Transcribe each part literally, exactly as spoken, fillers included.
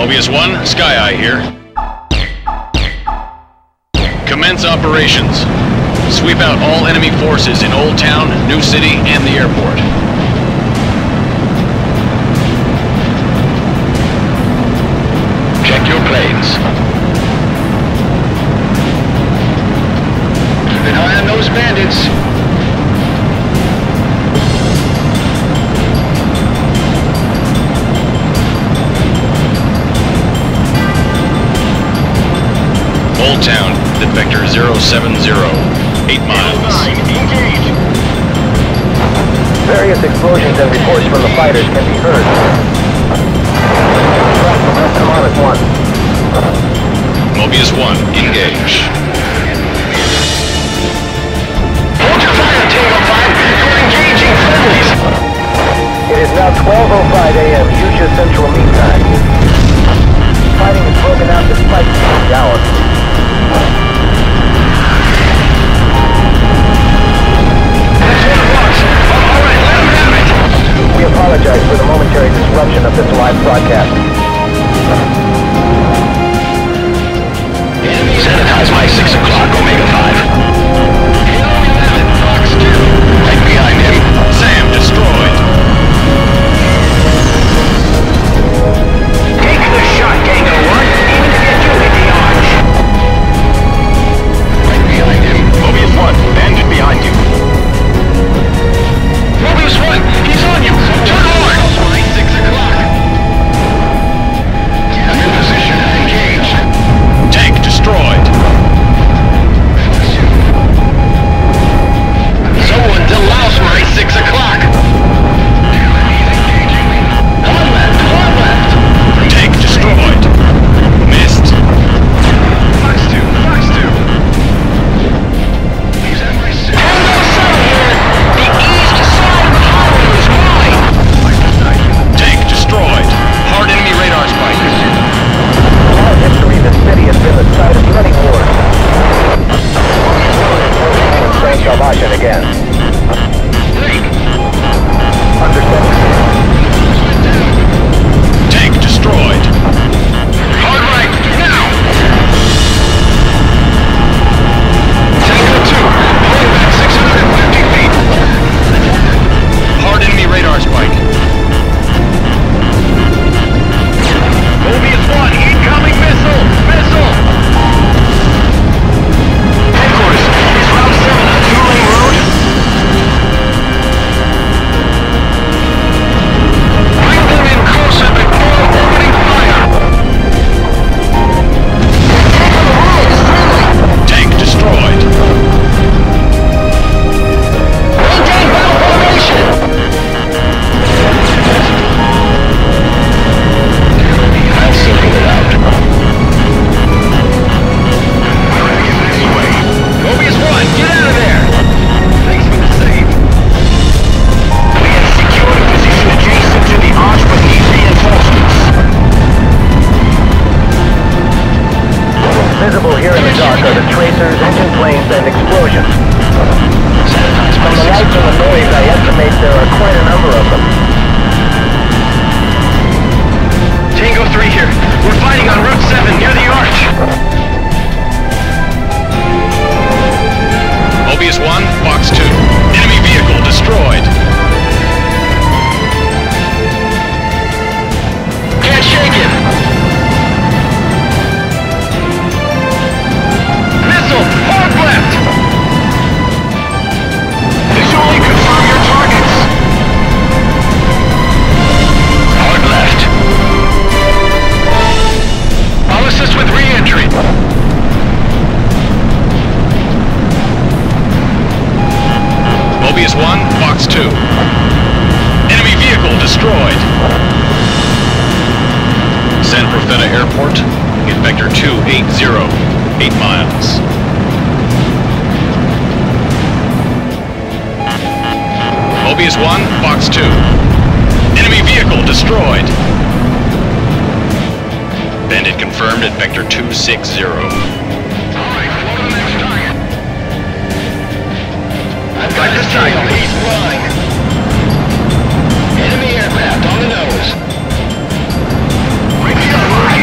Mobius one, Sky Eye here. Commence operations. Sweep out all enemy forces in Old Town, New City, and the airport. Check your planes. Keep an eye on those bandits. Old Town, at vector zero seven zero, eight miles. Engage. Various explosions and reports from the fighters can be heard. Harmonic one. Mobius one, engage. Hold your fire, Tango five. You're engaging friendlies. It is now twelve oh five a m Fuchsia Central Mean Time. Fighting is broken out despite the hour. We apologize for the momentary disruption of this live broadcast. Sanitize my six o'clock, Omega five. Fox two. Right behind him. Sam destroyed. Take the shot, Tango one. Even if you do hit the arch. Right behind him. Mobius one, bandit behind you. Mobius one, he's on you. Turn on. Right, six o'clock. I'm in position. Engaged. Tank destroyed. Someone delouse my six o'clock. Hard left, hard left. Tank destroyed. Missed. Fox two, Fox two. He's at my six. Tango seven here. The east side of the highway is mine. Tank destroyed. Hard enemy radar spike. Throughout history, the city has been the site of many wars. Train Salvacion again. Break. Understood. Tank destroyed. Hard right, now. Tango two, pulling back six hundred fifty feet. Hard enemy radar spike. Mobius one, incoming missile! Missile! Headquarters, is Route seven a two-lane road? Bring them in closer before opening fire! Tank on the road is friendly! Tank destroyed. Maintain battle formation! I'll circle it out. Mobius one, get out of there! Thanks for the save. We have secured a position adjacent to the arch but need reinforcements. Visible here in the dark are the tracers, engine flames, and explosions. Sanitize my From the six lights and the noise, I estimate there are quite a number of them. Tango three here. We're fighting on Route seven near the arch. Mobius one, Fox two. Enemy vehicle destroyed. Can't shake it. Missile, hard left. Visually confirm your targets. Hard left. I'll assist with re-entry. Mobius one, Fox two. Enemy vehicle destroyed. San Profeta Airport, in vector two eight zero, eight miles. Mobius one, Fox two. Enemy vehicle destroyed. Bandit confirmed at vector two six zero. Alright, float on the next target. I've got this target. He's flying. Enemy aircraft on the nose. Right behind.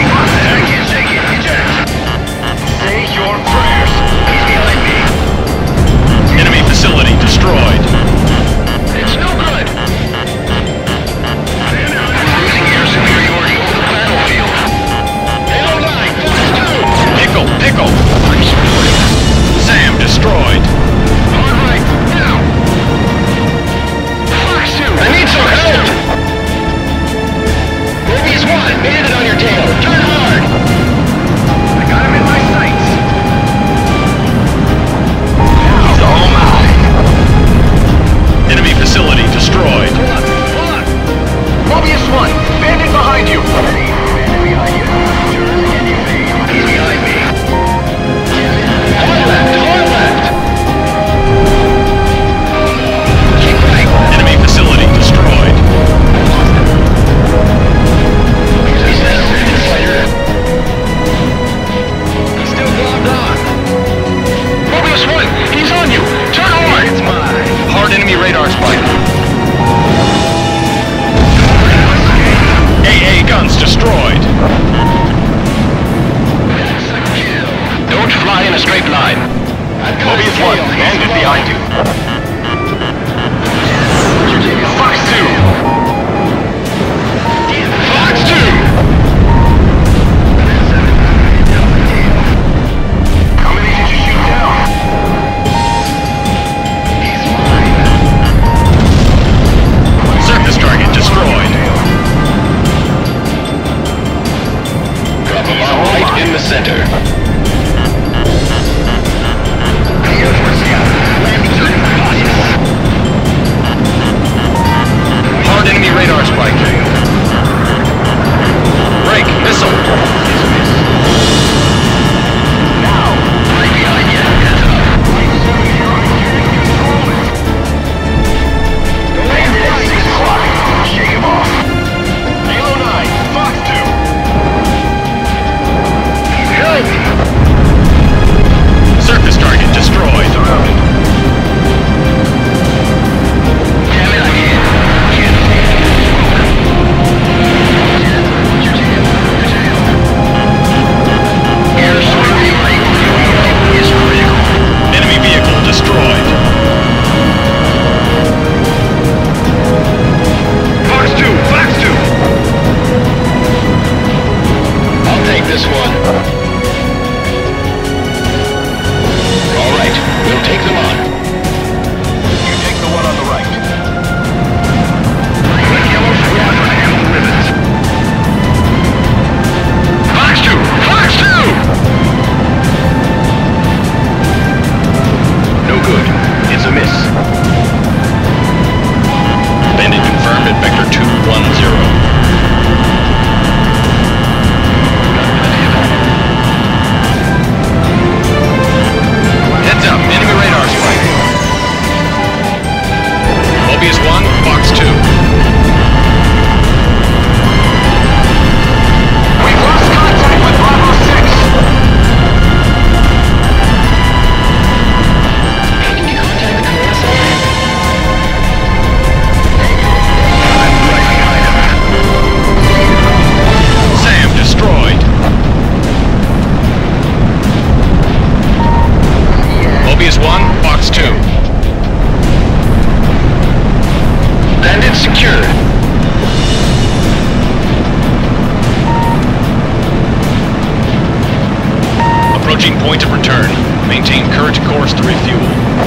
force to refuel.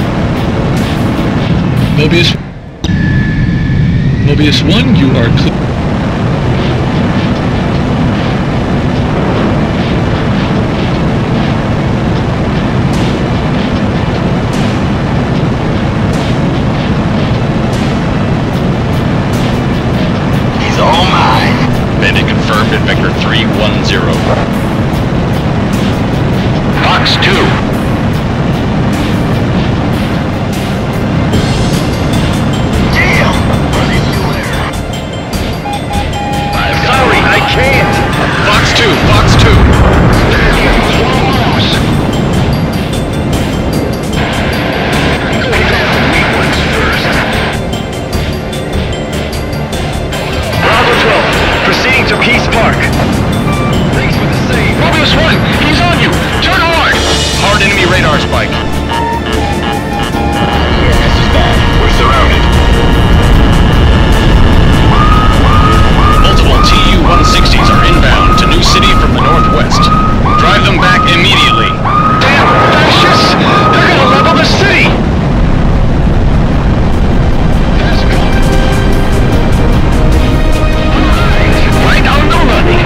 Mobius... Mobius one, you are clear. He's all mine. Bandit confirmed at Vector three one zero. Fox two. Damn! Running new air. I'm sorry, I can't. Fox two, Fox two. Close. Going down the weak ones first. Bravo twelve, proceeding to Peace Park. Thanks for the save. Mobius one, he's on you. Turn hard. Hard enemy radar spike. Yeah, this is bad. We're surrounded. Multiple T U one sixties are inbound to New City from the northwest. Drive them back immediately. Damn, fascists! They're gonna level the city! That's coming. Right on the running.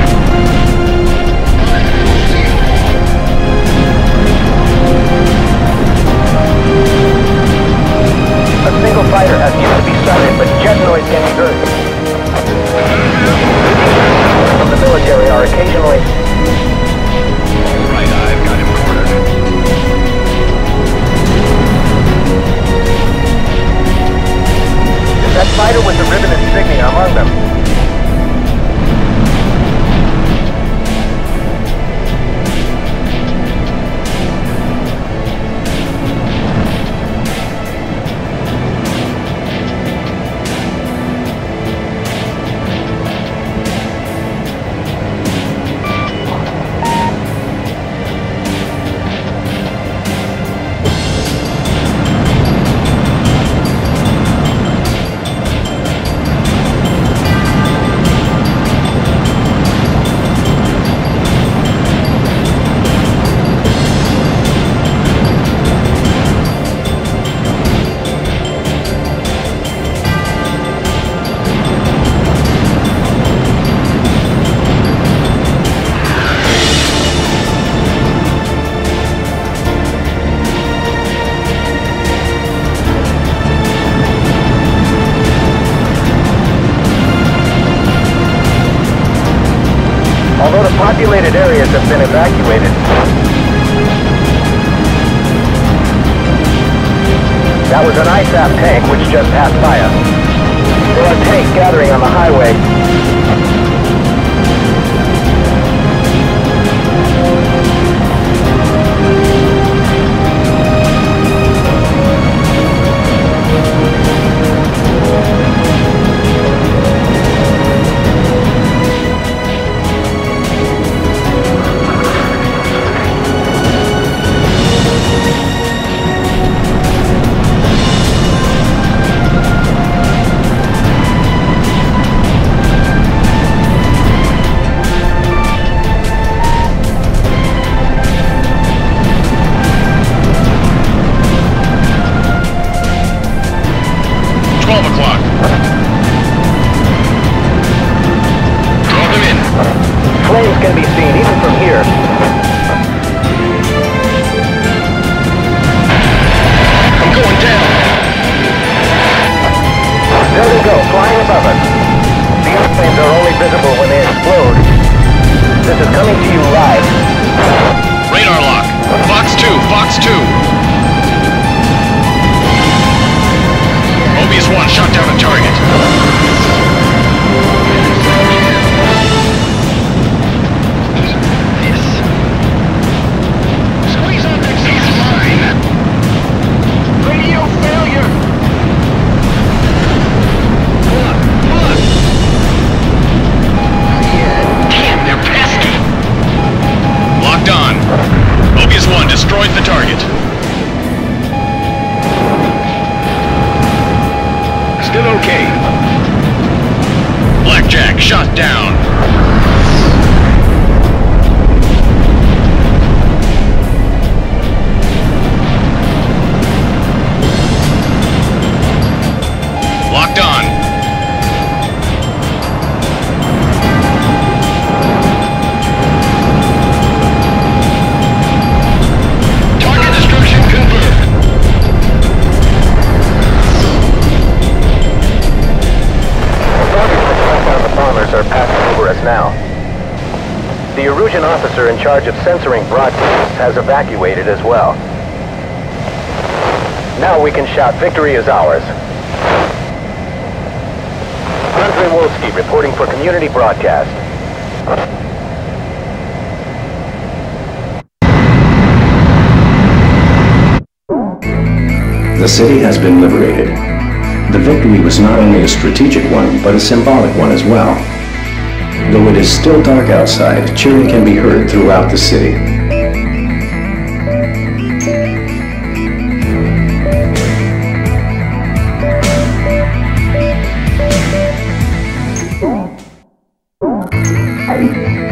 A single fighter has yet to be sighted, but jet noise can be heard. From the military are occasionally... Right, I've got him cornered. That fighter with the ribbon insignia among them. Although the populated areas have been evacuated, that was an I S A P tank which just passed by us. There are tanks gathering on the highway. Flames can be seen even from here. I'm going down. There they go, flying above us. These flames are only visible when they explode. This is coming to you live. Radar lock. Fox two, Fox two. Mobius one shot down a target. Destroyed the target. Still okay. Blackjack shot down. Locked on. Target destruction confirmed. The bombers are passing over us now. The Erusian officer in charge of censoring broadcasts has evacuated as well. Now we can shout, victory is ours. Andre Wolski reporting for community broadcast. The city has been liberated. The victory was not only a strategic one, but a symbolic one as well. Though it is still dark outside, cheering can be heard throughout the city. Hey.